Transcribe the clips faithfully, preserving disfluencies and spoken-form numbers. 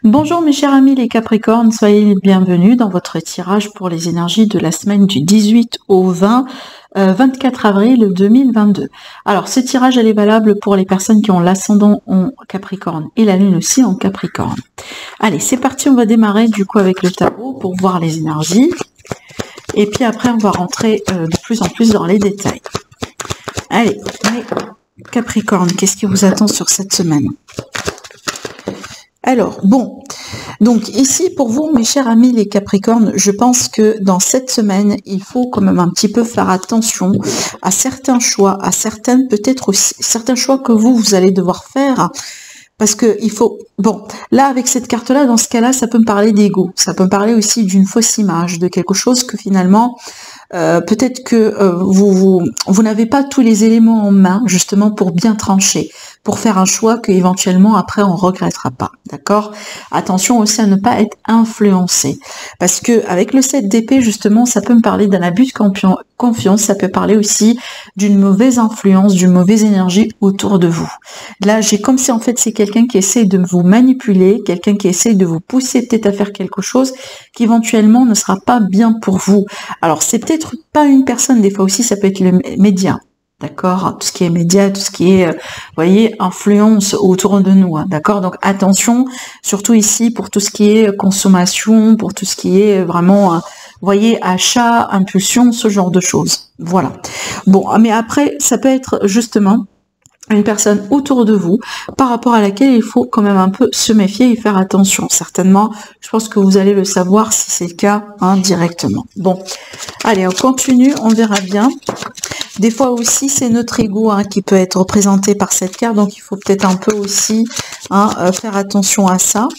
Bonjour mes chers amis les Capricornes, soyez les bienvenus dans votre tirage pour les énergies de la semaine du dix-huit au vingt, euh, vingt-quatre avril deux mille vingt-deux. Alors ce tirage elle est valable pour les personnes qui ont l'ascendant en Capricorne et la lune aussi en Capricorne. Allez, c'est parti, on va démarrer du coup avec le tarot pour voir les énergies. Et puis après on va rentrer euh, de plus en plus dans les détails. Allez, les Capricorne, qu'est-ce qui vous attend sur cette semaine ? Alors, bon, donc ici pour vous, mes chers amis les Capricornes, je pense que dans cette semaine, il faut quand même un petit peu faire attention à certains choix, à certaines, peut-être aussi, certains choix que vous, vous allez devoir faire, parce que il faut, bon, là avec cette carte-là, dans ce cas-là, ça peut me parler d'ego, ça peut me parler aussi d'une fausse image, de quelque chose que finalement, Euh, peut-être que euh, vous, vous, vous n'avez pas tous les éléments en main justement pour bien trancher, pour faire un choix que éventuellement après on regrettera pas, d'accord? Attention aussi à ne pas être influencé, parce que avec le sept d'épée justement, ça peut me parler d'un abus de confiance, ça peut parler aussi d'une mauvaise influence, d'une mauvaise énergie autour de vous. Là, j'ai comme si en fait c'est quelqu'un qui essaie de vous manipuler, quelqu'un qui essaie de vous pousser peut-être à faire quelque chose qui éventuellement ne sera pas bien pour vous. Alors c'est peut-être pas une personne, des fois aussi ça peut être le média, d'accord, tout ce qui est média, tout ce qui est, vous voyez, influence autour de nous, hein, d'accord, donc attention, surtout ici pour tout ce qui est consommation, pour tout ce qui est vraiment, vous voyez, achat, impulsion, ce genre de choses, voilà. Bon, mais après, ça peut être justement une personne autour de vous par rapport à laquelle il faut quand même un peu se méfier et faire attention. Certainement, je pense que vous allez le savoir si c'est le cas hein, directement. Bon, allez, on continue, on verra bien. Des fois aussi, c'est notre ego hein, qui peut être représenté par cette carte, donc il faut peut-être un peu aussi hein, faire attention à ça.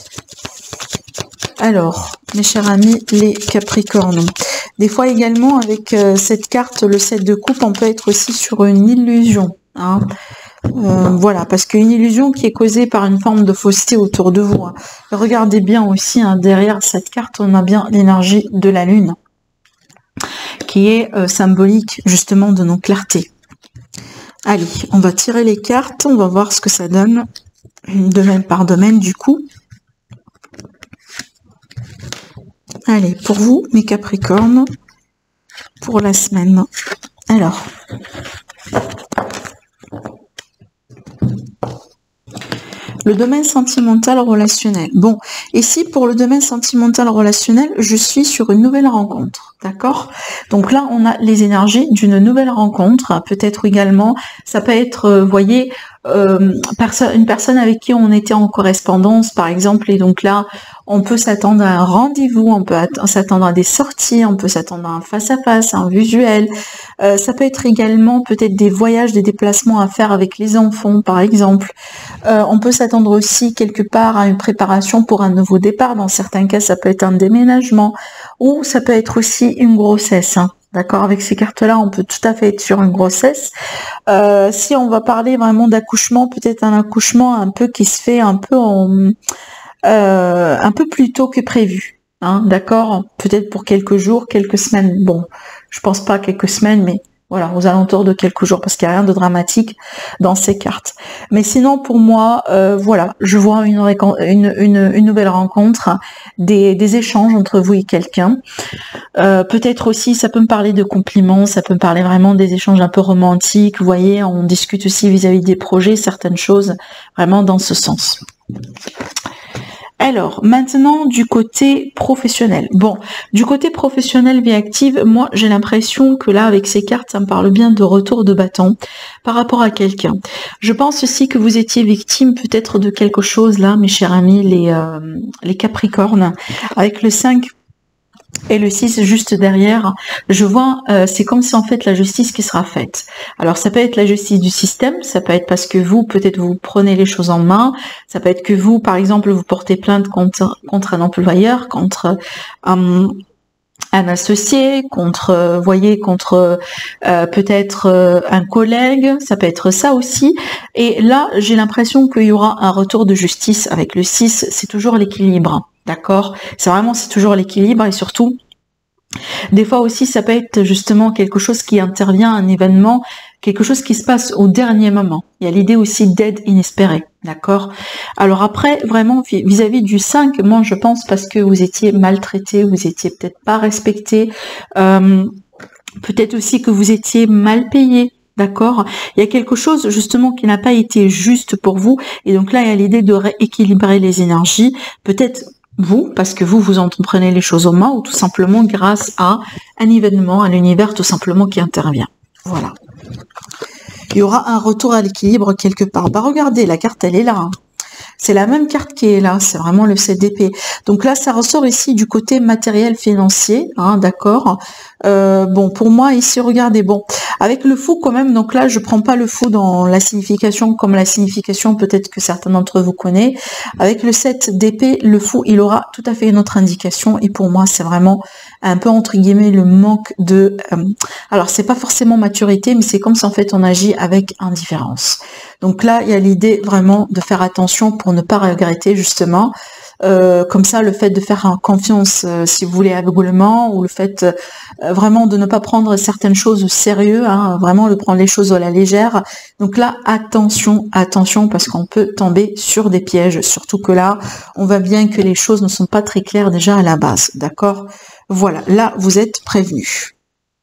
Alors, mes chers amis, les Capricornes. Des fois également, avec euh, cette carte, le sept de coupe, on peut être aussi sur une illusion. Hein. Euh, voilà, parce qu'une illusion qui est causée par une forme de fausseté autour de vous. Hein. Regardez bien aussi, hein, derrière cette carte, on a bien l'énergie de la lune, qui est euh, symbolique justement de nos clartés. Allez, on va tirer les cartes, on va voir ce que ça donne, domaine par domaine du coup. Allez, pour vous, mes Capricornes, pour la semaine. Alors... le domaine sentimental relationnel. Bon, ici, pour le domaine sentimental relationnel, je suis sur une nouvelle rencontre, d'accord? Donc là, on a les énergies d'une nouvelle rencontre, peut-être également, ça peut être, vous voyez, euh, perso une personne avec qui on était en correspondance, par exemple, et donc là, on peut s'attendre à un rendez-vous, on peut s'attendre à des sorties, on peut s'attendre à un face-à-face, un visuel. Euh, ça peut être également peut-être des voyages, des déplacements à faire avec les enfants, par exemple. Euh, on peut s'attendre aussi quelque part à une préparation pour un nouveau départ. Dans certains cas, ça peut être un déménagement ou ça peut être aussi une grossesse. Hein. D'accord, avec ces cartes-là, on peut tout à fait être sur une grossesse. Euh, si on va parler vraiment d'accouchement, peut-être un accouchement un peu qui se fait un peu en... Euh, un peu plus tôt que prévu, hein, d'accord, peut-être pour quelques jours, quelques semaines, bon, je pense pas quelques semaines, mais voilà, aux alentours de quelques jours, parce qu'il n'y a rien de dramatique dans ces cartes. Mais sinon, pour moi, euh, voilà, je vois une, une, une, une nouvelle rencontre, des, des échanges entre vous et quelqu'un. Euh, peut-être aussi, ça peut me parler de compliments, ça peut me parler vraiment des échanges un peu romantiques, vous voyez, on discute aussi vis-à-vis des projets, certaines choses, vraiment dans ce sens. Alors, maintenant, du côté professionnel. Bon, du côté professionnel vie active, moi, j'ai l'impression que là, avec ces cartes, ça me parle bien de retour de bâton par rapport à quelqu'un. Je pense aussi que vous étiez victime peut-être de quelque chose, là, mes chers amis, les, euh, les Capricornes, avec le cinq et le six juste derrière, je vois, euh, c'est comme si en fait la justice qui sera faite. Alors ça peut être la justice du système, ça peut être parce que vous, peut-être vous prenez les choses en main, ça peut être que vous, par exemple, vous portez plainte contre, contre un employeur, contre un, un associé, contre, vous voyez, contre euh, peut-être euh, un collègue, ça peut être ça aussi. Et là, j'ai l'impression qu'il y aura un retour de justice avec le six, c'est toujours l'équilibre. D'accord, c'est vraiment, c'est toujours l'équilibre et surtout, des fois aussi, ça peut être justement quelque chose qui intervient, un événement quelque chose qui se passe au dernier moment. Il y a l'idée aussi d'aide inespérée, d'accord? Alors après, vraiment, vis-à-vis du cinq, moi je pense parce que vous étiez maltraité, vous étiez peut-être pas respecté, euh, peut-être aussi que vous étiez mal payé. D'accord? Il y a quelque chose justement qui n'a pas été juste pour vous. Et donc là, il y a l'idée de rééquilibrer les énergies. Peut-être vous, parce que vous, vous en prenez les choses aux mains, ou tout simplement grâce à un événement, à l'univers tout simplement qui intervient. Voilà. Il y aura un retour à l'équilibre quelque part. Bah regardez, la carte, elle est là. Hein. C'est la même carte qui est là, c'est vraiment le sept d'épée. Donc là, ça ressort ici du côté matériel financier, hein, d'accord. Euh, bon, pour moi, ici, regardez, bon, avec le fou quand même, donc là, je prends pas le fou dans la signification comme la signification peut-être que certains d'entre vous connaissent. Avec le sept d'épée, le fou, il aura tout à fait une autre indication, et pour moi, c'est vraiment un peu, entre guillemets, le manque de... Euh, alors, c'est pas forcément maturité, mais c'est comme si, en fait, on agit avec indifférence. Donc là, il y a l'idée vraiment de faire attention pour ne pas regretter, justement, Euh, comme ça, le fait de faire confiance, euh, si vous voulez, aveuglement, ou le fait euh, vraiment de ne pas prendre certaines choses au sérieux, hein, vraiment de prendre les choses à la légère. Donc là, attention, attention, parce qu'on peut tomber sur des pièges, surtout que là, on voit bien que les choses ne sont pas très claires déjà à la base, d'accord? Voilà, là, vous êtes prévenus.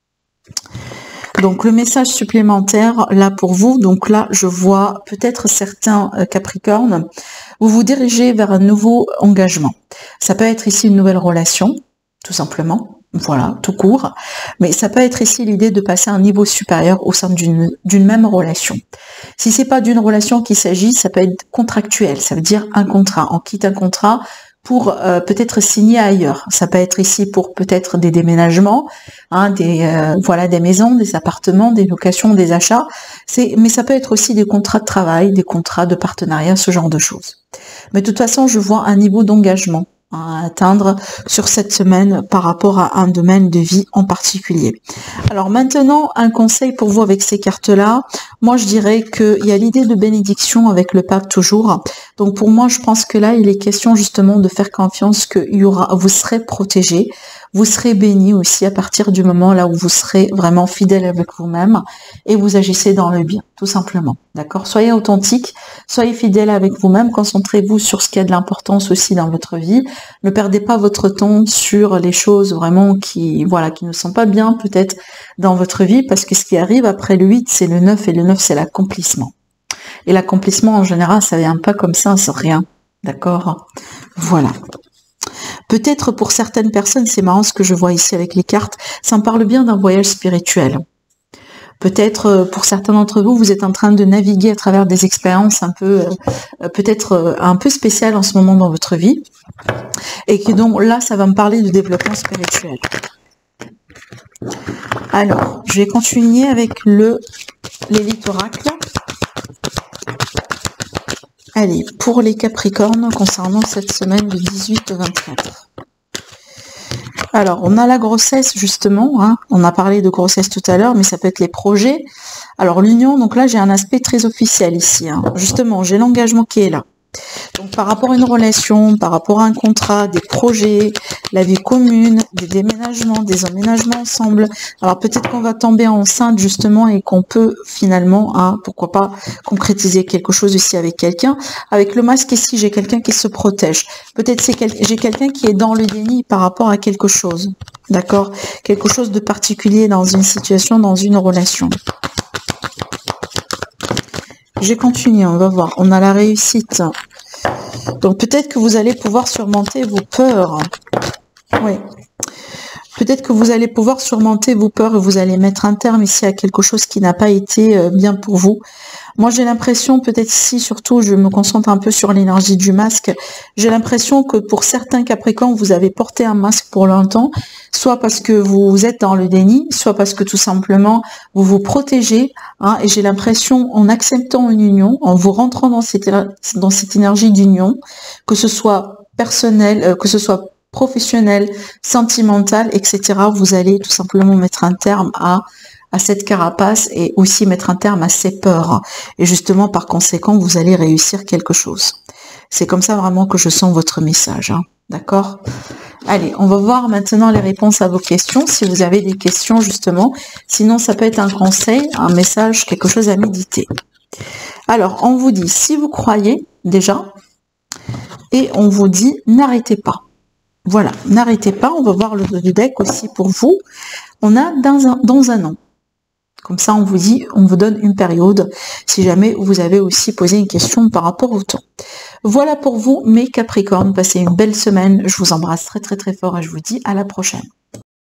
Donc le message supplémentaire là pour vous, donc là je vois peut-être certains euh, Capricornes, vous vous dirigez vers un nouveau engagement. Ça peut être ici une nouvelle relation, tout simplement, voilà, tout court, mais ça peut être ici l'idée de passer à un niveau supérieur au sein d'une d'une même relation. Si c'est pas d'une relation qu'il s'agit, ça peut être contractuel, ça veut dire un contrat, on quitte un contrat pour euh, peut-être signer ailleurs. Ça peut être ici pour peut-être des déménagements, hein, des euh, voilà, des maisons, des appartements, des locations, des achats. C'est, mais ça peut être aussi des contrats de travail, des contrats de partenariat, ce genre de choses. Mais de toute façon, je vois un niveau d'engagement à atteindre sur cette semaine par rapport à un domaine de vie en particulier. Alors maintenant, un conseil pour vous avec ces cartes-là. Moi, je dirais qu'il y a l'idée de bénédiction avec le pape toujours. Donc pour moi, je pense que là, il est question justement de faire confiance que il y aura, vous serez protégé, vous serez béni aussi à partir du moment là où vous serez vraiment fidèle avec vous-même et vous agissez dans le bien, tout simplement. D'accord? Soyez authentique, soyez fidèle avec vous-même, concentrez-vous sur ce qui a de l'importance aussi dans votre vie. Ne perdez pas votre temps sur les choses vraiment qui, voilà, qui ne sont pas bien peut-être dans votre vie, parce que ce qui arrive après le huit, c'est le neuf, et le neuf, c'est l'accomplissement. Et l'accomplissement, en général, ça vient pas comme ça, c'est rien. D'accord? Voilà. Peut-être pour certaines personnes, c'est marrant ce que je vois ici avec les cartes, ça me parle bien d'un voyage spirituel. Peut-être pour certains d'entre vous, vous êtes en train de naviguer à travers des expériences un peu, euh, peut-être un peu spéciales en ce moment dans votre vie. Et que donc là, ça va me parler de développement spirituel. Alors, je vais continuer avec le l'élite oracle. Allez, pour les Capricornes, concernant cette semaine du dix-huit au vingt-quatre. Alors, on a la grossesse, justement, hein. On a parlé de grossesse tout à l'heure, mais ça peut être les projets. Alors, l'union, donc là, j'ai un aspect très officiel ici, hein. Justement, j'ai l'engagement qui est là. Donc, par rapport à une relation, par rapport à un contrat, des projets, la vie commune, des déménagements, des emménagements ensemble. Alors, peut-être qu'on va tomber enceinte, justement, et qu'on peut, finalement, hein, pourquoi pas, concrétiser quelque chose ici avec quelqu'un. Avec le masque ici, j'ai quelqu'un qui se protège. Peut-être c'est quel... j'ai quelqu'un qui est dans le déni par rapport à quelque chose. D'accord? Quelque chose de particulier dans une situation, dans une relation. Je continue, on va voir. On a la réussite. Donc peut-être que vous allez pouvoir surmonter vos peurs. Oui. Peut-être que vous allez pouvoir surmonter vos peurs et vous allez mettre un terme ici à quelque chose qui n'a pas été bien pour vous. Moi, j'ai l'impression, peut-être ici, surtout, je me concentre un peu sur l'énergie du masque. J'ai l'impression que pour certains Capricornes, vous avez porté un masque pour longtemps, soit parce que vous êtes dans le déni, soit parce que tout simplement, vous vous protégez. Hein, et j'ai l'impression, en acceptant une union, en vous rentrant dans cette, dans cette énergie d'union, que ce soit personnel, euh, que ce soit professionnel, sentimental, et cetera, vous allez tout simplement mettre un terme à à cette carapace et aussi mettre un terme à ces peurs. Et justement, par conséquent, vous allez réussir quelque chose. C'est comme ça vraiment que je sens votre message. Hein. D'accord? Allez, on va voir maintenant les réponses à vos questions, si vous avez des questions justement. Sinon, ça peut être un conseil, un message, quelque chose à méditer. Alors, on vous dit, si vous croyez déjà, et on vous dit, n'arrêtez pas. Voilà, n'arrêtez pas, on va voir le dos du deck aussi pour vous. On a dans un, dans un an. Comme ça, on vous dit, on vous donne une période, si jamais vous avez aussi posé une question par rapport au temps. Voilà pour vous, mes Capricornes. Passez une belle semaine. Je vous embrasse très très très fort et je vous dis à la prochaine.